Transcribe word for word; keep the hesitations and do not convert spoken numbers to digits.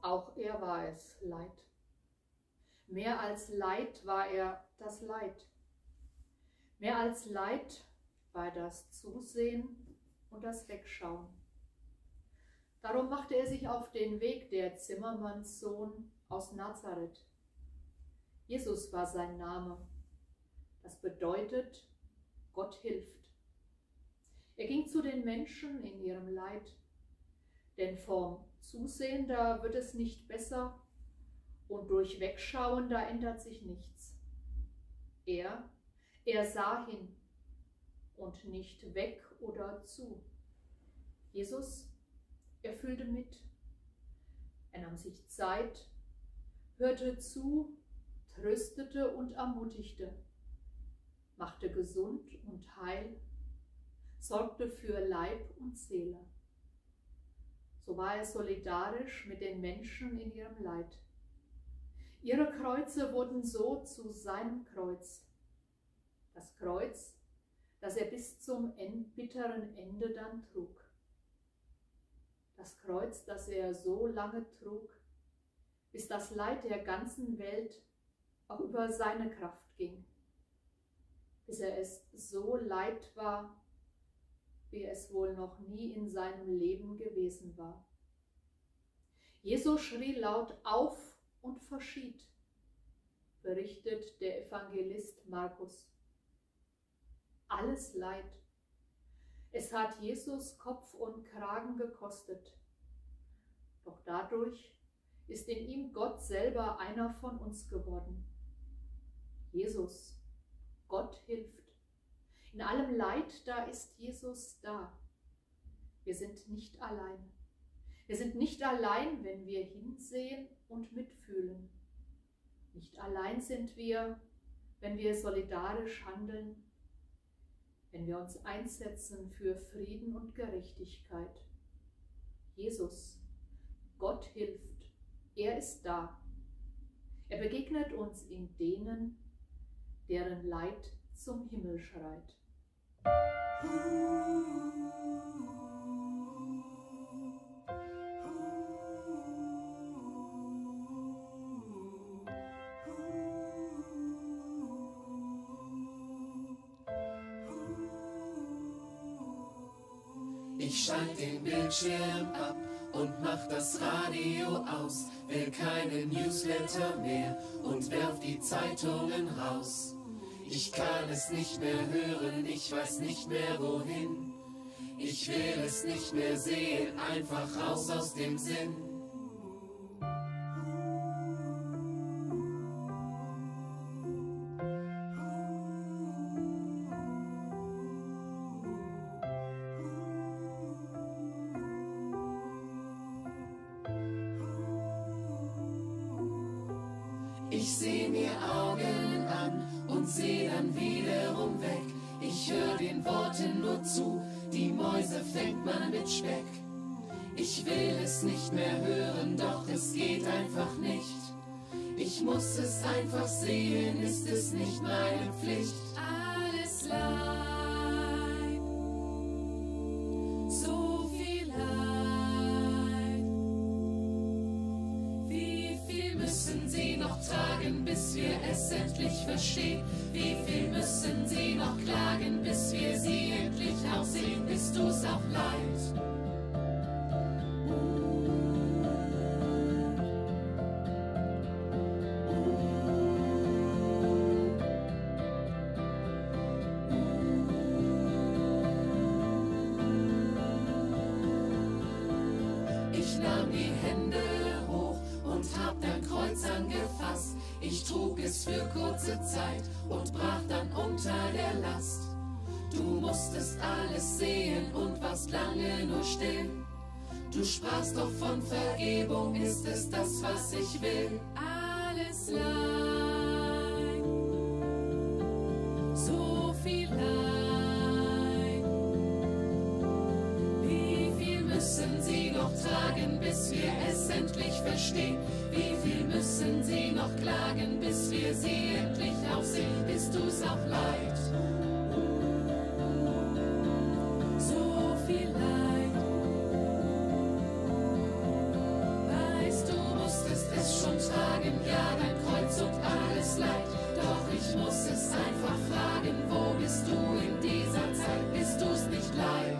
Auch er war es Leid. Mehr als Leid war er das Leid. Mehr als Leid war das Zusehen und das Wegschauen. Darum machte er sich auf den Weg, der Zimmermannssohn aus Nazareth. Jesus war sein Name. Das bedeutet, Gott hilft. Er ging zu den Menschen in ihrem Leid, denn vom Zusehen, da wird es nicht besser und durch Wegschauen, da ändert sich nichts. Er, er sah hin und nicht weg oder zu. Jesus, er fühlte mit. Er nahm sich Zeit, hörte zu, tröstete und ermutigte, machte gesund und heil, sorgte für Leib und Seele. So war er solidarisch mit den Menschen in ihrem Leid. Ihre Kreuze wurden so zu seinem Kreuz. Das Kreuz, das er bis zum bitteren Ende dann trug. Das Kreuz, das er so lange trug, bis das Leid der ganzen Welt auch über seine Kraft ging. Bis er es so leid war, wie es wohl noch nie in seinem Leben gewesen war. Jesus schrie laut auf und verschied, berichtet der Evangelist Markus. Alles Leid. Es hat Jesus Kopf und Kragen gekostet. Doch dadurch ist in ihm Gott selber einer von uns geworden. Jesus, Gott hilft. In allem Leid, da ist Jesus da. Wir sind nicht allein. Wir sind nicht allein, wenn wir hinsehen und mitfühlen. Nicht allein sind wir, wenn wir solidarisch handeln, wenn wir uns einsetzen für Frieden und Gerechtigkeit. Jesus, Gott hilft. Er ist da. Er begegnet uns in denen, deren Leid zum Himmel schreit. Ich schalte den Bildschirm ab und mach das Radio aus, will keine Newsletter mehr und werf die Zeitungen raus. Ich kann es nicht mehr hören, ich weiß nicht mehr wohin. Ich will es nicht mehr sehen, einfach raus aus dem Sinn. Ich seh mir Augen an und seh dann wiederum weg. Ich hör den Worten nur zu, die Mäuse fängt man mit Speck. Ich will es nicht mehr hören, doch es geht einfach nicht. Ich muss es einfach sehen, ist es nicht meine Pflicht. Alles Leid, so viel Leid. Wie viel müssen sie noch tragen, bis wir es endlich verstehen? Wie viel müssen sie noch klagen, bis wir sie endlich auch sehen? Bist du's auch leid? Ich nahm die Hände hoch und hab dein Kreuz angefasst. Ich trug es für kurze Zeit und brach dann unter der Last. Du musstest alles sehen und warst lange nur still. Du sprachst doch von Vergebung, ist es das, was ich will? Alles Leid, so viel Leid. Wie viel müssen sie noch tragen, bis wir es endlich verstehen? Wie viel müssen sie noch klagen, bis wir sie endlich auch sehen? Bist du's auch leid? So viel Leid. Weißt du, tragen, ja, dein Kreuz und alles Leid. Doch ich muss es einfach fragen, wo bist du in dieser Zeit? Bist du's nicht leid?